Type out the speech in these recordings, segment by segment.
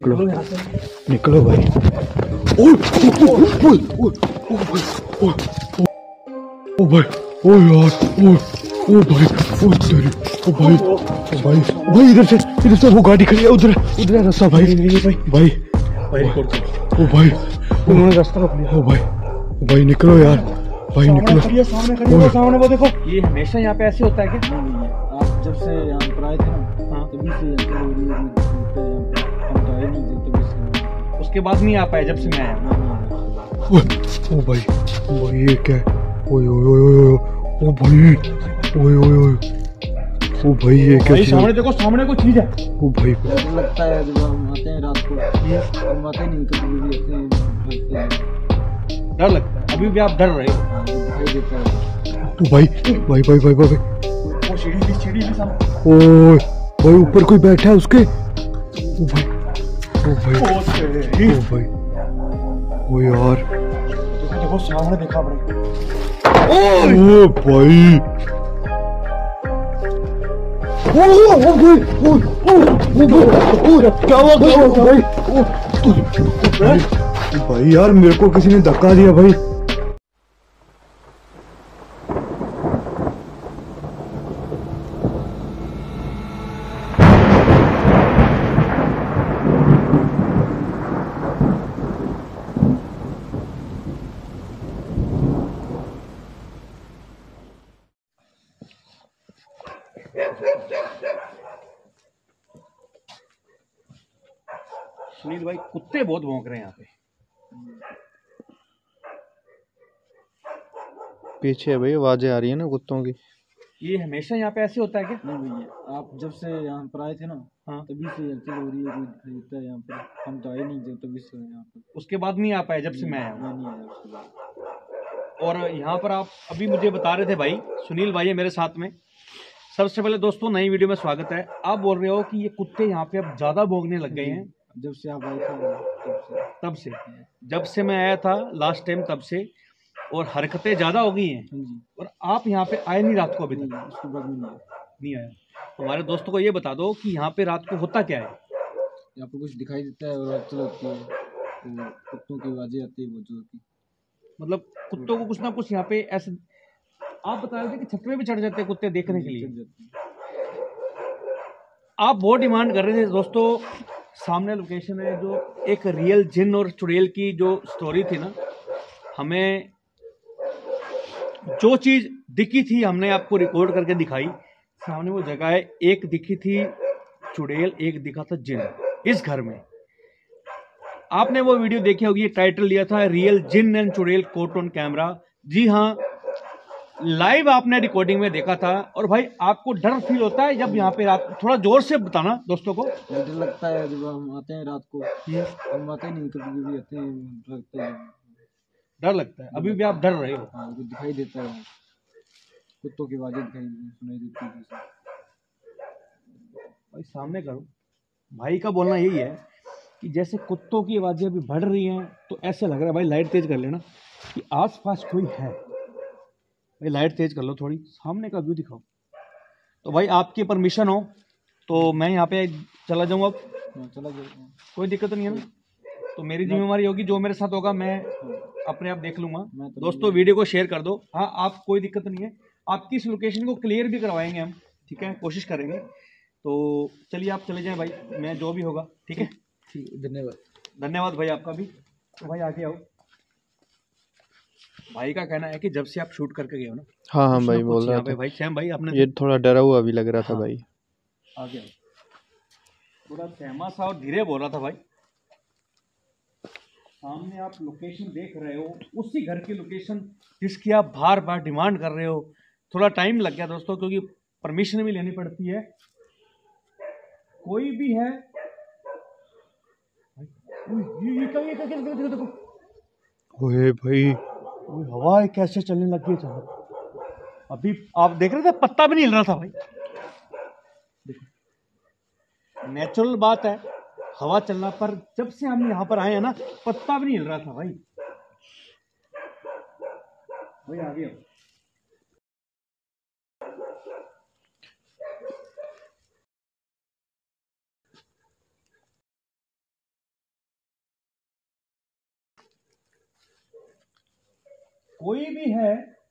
निकलो यहाँ से, निकलो भाई। ओए ओए ओए ओए ओ भाई, ओ यार, ओ भाई, ओ तेरी, ओ भाई, ओ भाई, भाई इधर से वो गाड़ी खड़ी है, उधर उधर है रास्ता भाई। नहीं भाई, भाई भाई रिकॉर्ड कर। ओ भाई, उन्होंने रास्ता रोक लिया। ओ भाई निकलो यार, भाई निकलो। सामने खड़ी है, सामने वो देखो। ये हमेशा यहाँ पे ऐसे होता है क्या? आप जब से यहाँ पर आए थे ना, हाँ, तभी से यहाँ पे हम तो आए नहीं थे, तभी से। उसके बाद नहीं आ पाए जब से मैं आया। ओ भाई ये क्या है? ओए ओए ओए ओ भाई, ओए ओए ओए ओ भाई ये क्या? सामने देखो, सामने कोई चीज है। ओ भाई लगता है जब हम आते हैं रात को, हम आते नहीं, कभी भी आते हैं, डर लगता है। अभी भी आप डर रहे हो? भाई देता है। ओ भाई भाई भाई भाई भाई, वो सीढ़ी भी सामने। ओए भाई ऊपर कोई बैठा है उसके। ओ भाई, ओ भाई, ओ भाई, ओ यार देखो सामने देखा आपने। ओ भाई, क्या हुआ भाई? भाई यार मेरे को किसी ने धक्का दिया भाई। सुनील भाई कुत्ते बहुत भौंक रहे हैं यहाँ पे। पीछे भाई आवाजें आ रही है ना कुत्तों की। ये हमेशा यहाँ पे ऐसे होता है क्या? नहीं भैया, आप जब से यहाँ पर आए थे ना, हाँ, तभी से हलचल हो रही है, कोई खरीदता है यहाँ पर। हम तो आए नहीं थे, तभी से यहाँ पर। उसके बाद नहीं आ पाए जब से मैं आया? मैं नहीं आया उसके बाद। और यहाँ पर आप अभी मुझे बता रहे थे भाई, सुनील भाई है मेरे साथ में। सबसे पहले दोस्तों नई वीडियो में स्वागत है। आप बोल रहे हो कि ये कुत्ते यहाँ पे अब ज्यादा भौंकने लग गए हैं जब से आप आए थे तब से जब से मैं आया था लास्ट टाइम तब से, और हरकतें ज्यादा हो गई हैं। और आप यहाँ पे आए नहीं रात को अभी तक? उसके बाद नहीं आया। हमारे दोस्तों को ये बता दो कि यहाँ पे रात को होता क्या है? यहाँ पे कुछ दिखाई देता है और हलचल होती है, तो कुत्तों की आवाजें आती है बहुत जोर की। मतलब कुत्तों को कुछ ना कुछ यहाँ पे ऐसे, आप बता रहे थे कि छत में भी चढ़ जाते हैं कुत्ते देखने के लिए। आप बहुत डिमांड कर रहे थे दोस्तों। सामने लोकेशन है जो एक रियल जिन और चुड़ैल की जो स्टोरी थी ना, हमें जो चीज दिखी थी हमने आपको रिकॉर्ड करके दिखाई। सामने वो जगह है, एक दिखी थी चुड़ैल, एक दिखा था जिन इस घर में। आपने वो वीडियो देखी होगी, टाइटल लिया था रियल जिन एंड चुड़ैल कोट ऑन कैमरा। जी हाँ, लाइव आपने रिकॉर्डिंग में देखा था। और भाई आपको डर फील होता है जब यहाँ पे रात, थोड़ा जोर से बताना दोस्तों को। डर लगता है जब हम आते हैं रात को, हम आते नहीं, कभी भी आते हैं, लगता है डर लगता है। अभी भी आप डर रहे हो? हाँ, दिखाई देता है, कुत्तों की आवाजें सुनाई देती है। भाई सामने करो। भाई का बोलना यही है कि जैसे कुत्तों की आवाजें अभी बढ़ रही हैं, तो ऐसे लग रहा है भाई, लाइट तेज कर लेना कि आसपास कोई है। भाई लाइट तेज कर लो थोड़ी, सामने का व्यू दिखाओ। तो भाई आपकी परमिशन हो तो मैं यहाँ पे चला जाऊंगा। चला जाऊंगा, कोई दिक्कत नहीं है ना? तो मेरी जिम्मेवारी होगी, जो मेरे साथ होगा मैं अपने आप देख लूंगा। दोस्तों वीडियो को शेयर कर दो। हाँ, आप कोई दिक्कत नहीं है, आपकी इस लोकेशन को क्लियर भी करवाएंगे हम, ठीक है, कोशिश करेंगे। तो चलिए आप चले जाएं भाई, मैं जो भी होगा। ठीक है, धन्यवाद भाई आपका भी। तो भाई आगे आओ। भाई का कहना है कि जब से आप शूट करके गए हो ना, हाँ भाई बोल रहा था भाई सैम भाई आपने ये थोड़ा डरा हुआ भी लग रहा था भाई। आगे आओ। थोड़ा सहमा सा और धीरे बोल रहा था भाई। सामने आप लोकेशन देख रहे हो, उसी घर की लोकेशन जिसकी आप बार बार डिमांड कर रहे हो। थोड़ा टाइम लग गया दोस्तों, क्योंकि परमिशन भी लेनी पड़ती है। कोई भी है, देखो ओए भाई, हवा कैसे चलने लगी है चारों। अभी आप देख रहे थे, पत्ता भी नहीं हिल रहा था भाई। देखो नेचुरल बात है हवा चलना, पर जब से हम यहाँ पर आए हैं ना, पत्ता भी नहीं हिल रहा था भाई। आ गया। कोई भी है।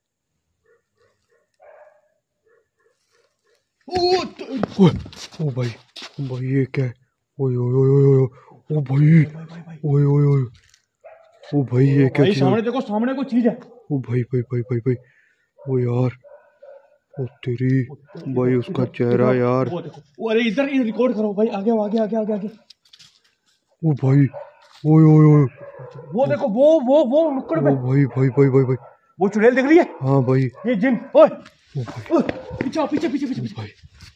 ओ भाई ये क्या है? ओए ओए ओए ओए ओए, ओ भाई ओए ओए ओए, ओ भाई ये क्या भाई चीज़? सामने देखो, सामने कोई चीज है। ओ भाई भाई भाई भाई भाई, ओ यार, ओ तेरी भाई उसका चेहरा यार। वो देखो, वो अरे इधर रिकॉर्ड करो भाई, आगे आगे आगे आगे आगे। ओ भाई ओए ओए ओए, वो देखो, वो नुक्कड़ पे, ओ भाई भाई भाई भाई भाई, वो चुड़ैल दिख रही है। हाँ भाई, ये जिन, ओए ओ भाई, पीछे पीछे पीछे पीछे ओ पीछे। भाई,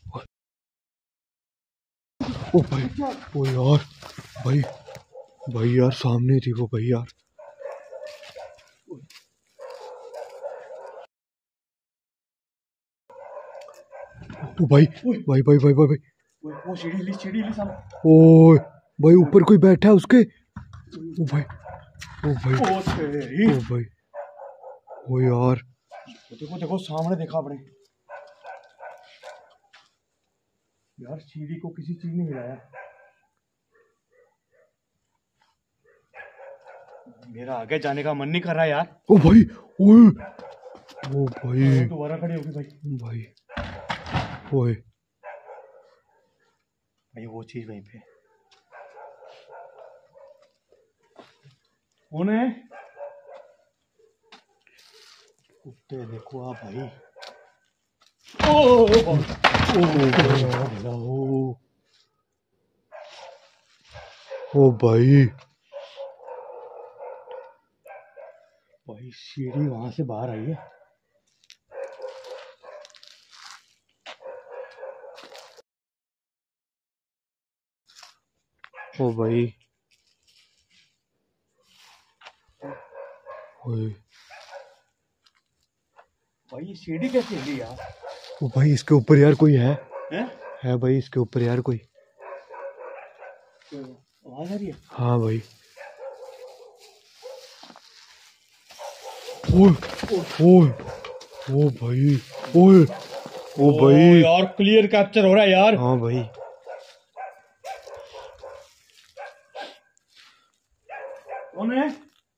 ओ भाई, ओ यार भाई, भाई यार सामने थी वो भाई यार। ओ भाई भाई भाई भाई भाई भाई, वो सीढ़ी ली सामने। ओए भाई ऊपर कोई बैठा है उसके। ओ भाई, ओ भाई, ओ तेरी, ओ भाई, ओ यार, देखो देखो सामने देखा आपने यार, सीढ़ी को किसी चीज ने हिलाया। मेरा आगे जाने का मन नहीं कर रहा यार। ओ भाई, ओए, ओ भाई दोबारा खड़ी होगी भाई। भाई, ओए भाई वो चीज वहीं पे कौन है? कुत्ते देखो आप भाई। ओ ओ भाई, भाई सीढ़ी वहां से बाहर आई है। ओ भाई, ओए, भाई ये सीढ़ी कैसे हिली यार? ओ भाई इसके ऊपर यार कोई है? हैं? है भाई इसके ऊपर यार कोई? आवाज आ रही है? हाँ भाई, ओए ओए, ओ भाई, ओए, ओ भाई यार क्लियर कैप्चर हो रहा है यार। हाँ भाई, कौन है?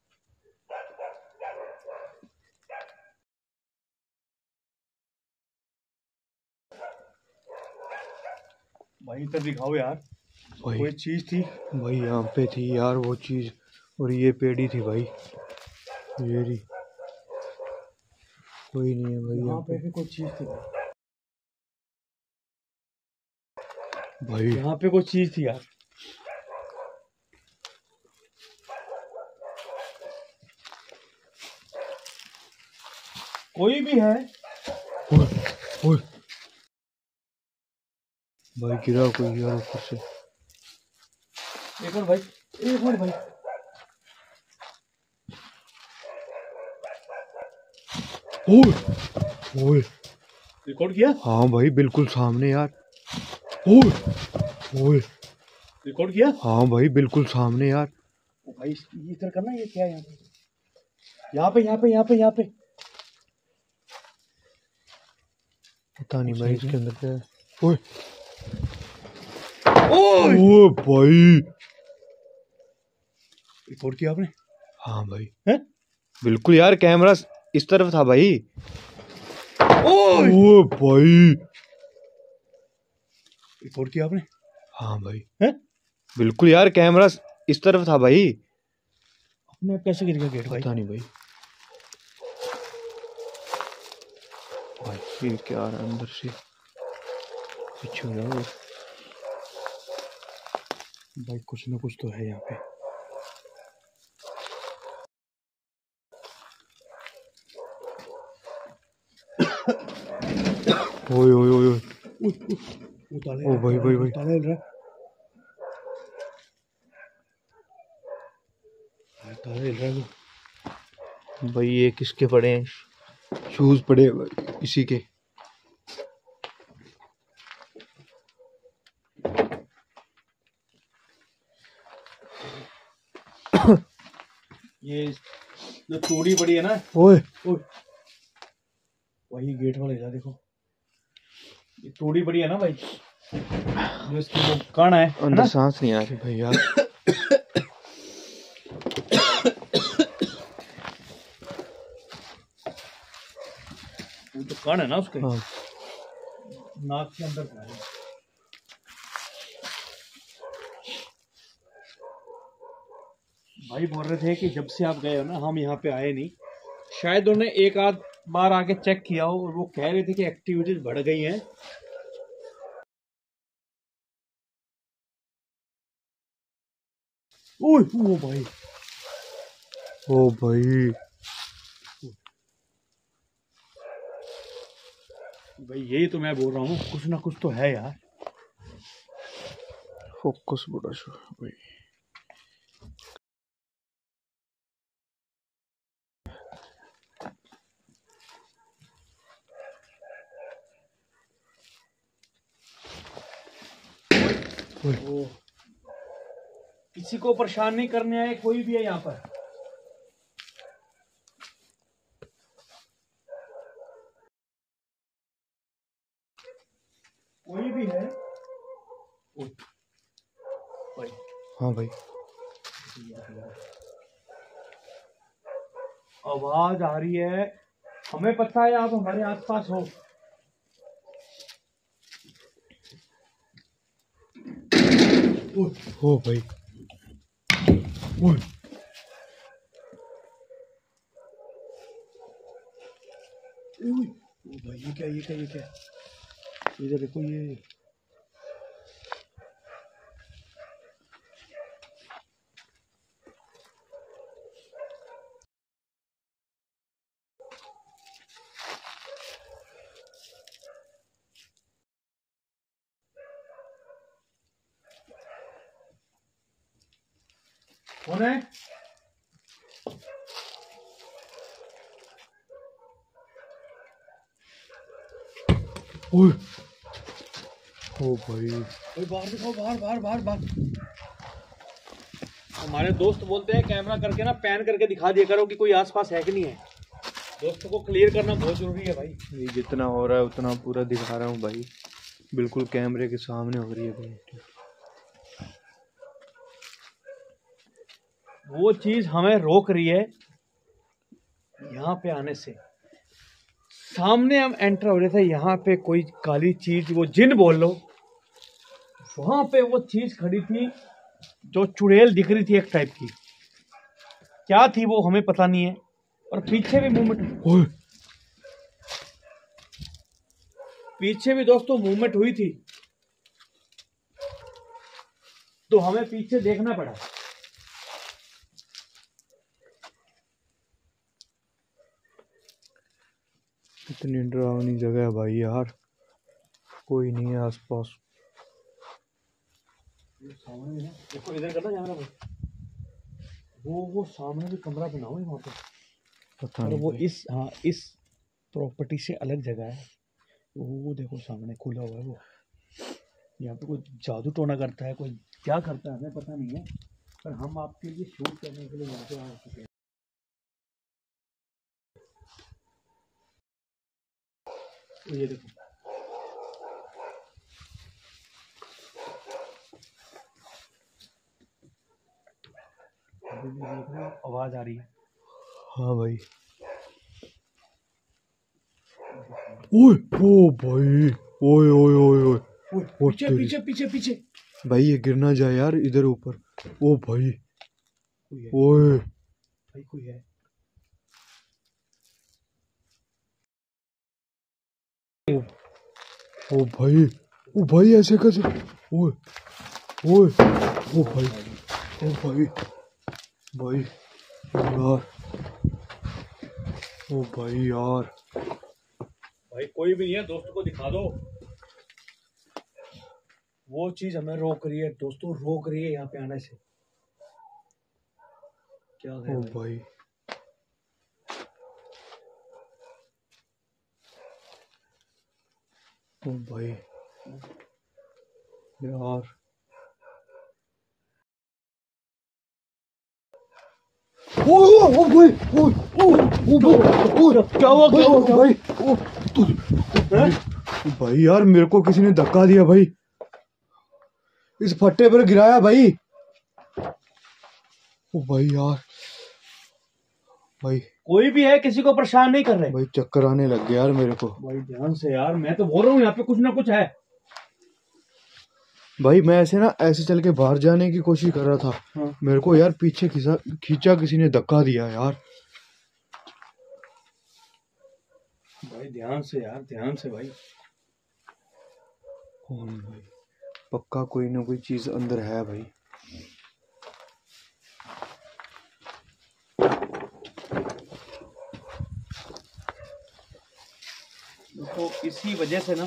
भाई इधर दिखाओ यार, भाई कोई चीज थी। भाई यहाँ पे थी यार वो चीज, और ये पेड़ी थी भाई, ये रही, कोई नहीं है भाई यहाँ यहाँ पे पे। भी कोई चीज थी भाई यहाँ पे कोई चीज थी यार। कोई भी है। ओए ओए, भाई गिरा कोई यार ऊपर से। एक मिनट भाई, एक मिनट भाई। ओए ओए, रिकॉर्ड किया? हाँ भाई बिल्कुल सामने यार। ओए ओए, रिकॉर्ड किया? हाँ भाई बिल्कुल सामने यार। ओ भाई इधर करना, ये क्या है यहाँ पे? यहाँ पे यहाँ पे यहाँ पे यहाँ पे। पता नहीं भाई इसके अंदर क्या है। ओए ओए भाई, रिकॉर्ड किया आपने? हाँ भाई हैं? बिल्कुल यार, कैमरा इस तरफ था भाई। ओए भाई, रिकॉर्ड किया आपने? हाँ भाई हैं? बिल्कुल यार, कैमरा इस तरफ था भाई। अपने आप कैसे गिर गया गेट भाई? पता नहीं भाई। भाई ये क्या आ रहा है अंदर से? पीछे हो जाओ भाई, कुछ ना कुछ तो है यहाँ पे। ओए ओए ओए ओए, वो ताले, ओ भाई भाई भाई, ताले हिल रहा है, ताले हिल रहा है वो। भाई ये किसके पड़े हैं? शूज पड़े हैं भाई इसी के। ये जो तोड़ी पड़ी है ना, ओए वही गेट वाला हिला देखो। ये तोड़ी पड़ी है ना भाई, जो इसकी वो कण है अंदर ना? सांस नहीं आ रही भाई यार। कान है ना उसके, हाँ नाक के अंदर था। भाई बोल रहे थे कि जब से आप गए हो ना हम यहाँ पे आए नहीं, शायद उन्होंने एक आध बार आके चेक किया हो, और वो कह रहे थे कि एक्टिविटीज बढ़ गई हैं। ओए ओ भाई, ओ भाई भाई यही तो मैं बोल रहा हूँ, कुछ ना कुछ तो है यार। फोकस बड़ा शो भाई। ओ, किसी को परेशान नहीं करने आए कोई भी है यहाँ पर। कोई भी है भाई? हाँ भाई आवाज आ रही है, हमें पता है आप हमारे आसपास हो। ओ भाई ओए ओ भाई, ये क्या ये क्या ये क्या, इधर देखो ये। कौन है? ओए ओ भाई कोई बाहर दिखाओ, बाहर बाहर बाहर बाहर। हमारे दोस्त बोलते हैं कैमरा करके ना पैन करके दिखा दिया करो कि कोई आसपास है कि नहीं है। दोस्तों को क्लियर करना बहुत जरूरी है भाई। ये जितना हो रहा है उतना पूरा दिखा रहा हूँ भाई, बिल्कुल कैमरे के सामने हो रही है भाई। वो चीज हमें रोक रही है यहाँ पे आने से। सामने हम एंटर हो रहे थे, यहाँ पे कोई काली चीज, वो जिन बोल लो, वहां पे वो चीज खड़ी थी जो चुड़ैल दिख रही थी एक टाइप की। क्या थी वो हमें पता नहीं है। और पीछे भी मूवमेंट, ओए पीछे भी दोस्तों मूवमेंट हुई थी, तो हमें पीछे देखना पड़ा। इतनी डरावनी जगह है भाई यार, कोई नहीं है आसपास। सामने है, देखो इधर करना कैमरा भाई। वो सामने भी कमरा बना हुआ है वहाँ पे, पता और नहीं वो भाई। इस प्रॉपर्टी से अलग जगह है। वो देखो सामने खुला हुआ है वो। यहाँ पे कोई जादू टोना करता है, कोई क्या करता है हमें पता नहीं है, पर हम आपके लिए शूट करने के लिए यहाँ पे आ चुके हैं। ये देखो, अभी भी देख रहे हो, आवाज आ रही है। हाँ भाई। ओए ओ भाई, ओए ओए ओए ओए ओ पीछे तेरी। पीछे पीछे पीछे भाई ये गिर ना जाए यार इधर ऊपर। ओ भाई कोई है, ओए भाई कोई है। ओ भाई ऐसे कैसे। ओए ओए ओ भाई, ओ भाई भाई यार, ओ भाई यार। भाई कोई भी नहीं है, दोस्तों को दिखा दो। वो चीज हमें रोक रही है दोस्तों, रोक रही है यहाँ पे आने से। क्या है ओ भाई? भाई ओ भाई यार। ओ ओ भाई ओ ओ ओ क्या हुआ क्या हुआ भाई ओ तू भाई यार मेरे को किसी ने धक्का दिया भाई, इस फट्टे पर गिराया भाई। ओ भाई यार भाई कोई भी है, किसी को परेशान नहीं कर रहे भाई। चक्कर आने लग गया यार मेरे को। भाई ध्यान से यार, मैं तो बोल रहा हूँ यहाँ पे कुछ ना कुछ है। भाई मैं ऐसे चल के बाहर जाने की कोशिश कर रहा था। हाँ। मेरे को यार पीछे खींचा किसी ने, धक्का दिया यार। भाई ध्यान से यार, ध्यान से भाई। कौन भाई? पक्का कोई ना कोई चीज अंदर है भाई। तो इसी वजह से ना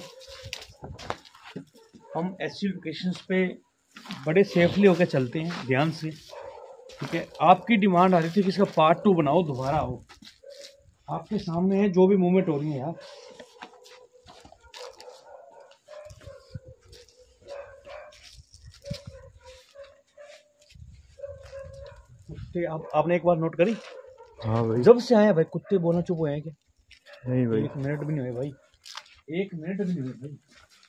हम ऐसी लोकेशंस पे बड़े सेफली होकर चलते हैं, ध्यान से। ठीक है, आपकी डिमांड आ रही थी कि इसका पार्ट 2 बनाओ, दोबारा हो। आपके सामने है जो भी मूवमेंट हो रही है यार। कुत्ते आपने एक बार नोट करी? हाँ भाई। जब से आए भाई कुत्ते बोलना चुप हुए हैं क्या? नहीं भाई। 1 मिनट भी नहीं हुए भाई, 1 मिनट भी नहीं हुए भाई।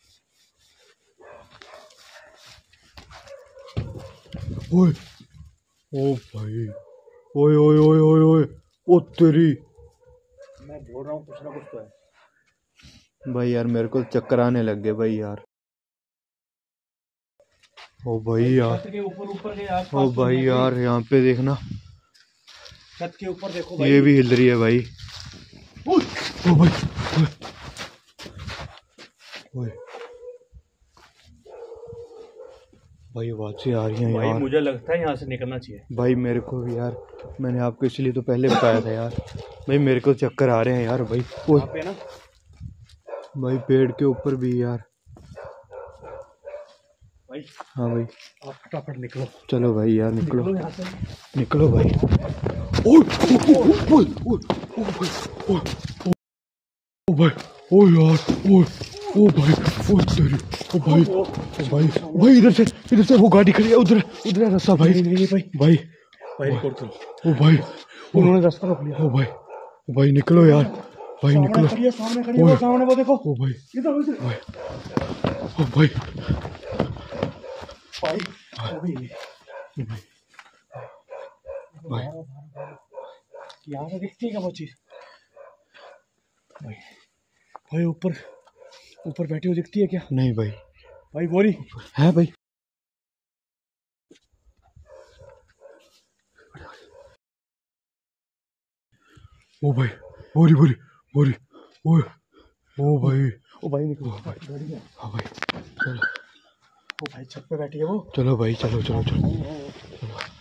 ओए ओ भाई, ओए ओए ओए ओए ओए, ओ तेरी। मैं बोल रहा हूँ कुछ ना कुछ तो है भाई यार मेरे को चक्कर आने लग गए भाई यार। ओ भाई यार, छत के ऊपर के आसपास ओ भाई यार यहाँ पे देखना, छत के ऊपर देखो भाई। ये भी हिल रही है भाई। ओ भाई, ओए भाई आवाज़ें आ रही हैं भाई यार। मुझे लगता है यहाँ से निकलना चाहिए भाई मेरे को भी यार, मैंने आपको इसलिए तो पहले बताया था यार। भाई मेरे को चक्कर आ रहे हैं यार भाई। ओए यहाँ पे ना भाई पेड़ के ऊपर भी यार। भाई, हाँ भाई आप फटाफट निकलो, चलो भाई यार, निकलो निकलो यहाँ से। निकलो भाई। ओए ओए ओए ओए ओए ओ भाई, ओ यार, ओए ओ भाई, ओ तेरी, ओ भाई, ओ भाई, भाई इधर से वो गाड़ी खड़ी है, उधर उधर है रास्ता भाई। नहीं भाई, भाई भाई रिकॉर्ड करो। ओ भाई, उन्होंने रास्ता रोक लिया। ओ भाई, ओ भाई निकलो यार, भाई निकलो। सामने खड़ी है, वो सामने वो देखो। ओ भाई, इधर इधर भाई, ओ भाई, भाई भाई, यहाँ से दिखती है क्या वो चीज? भाई भाई ऊपर ऊपर बैठी हुई दिखती है क्या? नहीं भाई, भाई बोरी है भाई। ओ भाई, बोरी बोरी बोरी, ओए ओ भाई, ओ भाई निकलो। हाँ भाई चलो, ओ भाई छत पे बैठी है वो। चलो भाई, चलो चलो चलो चलो।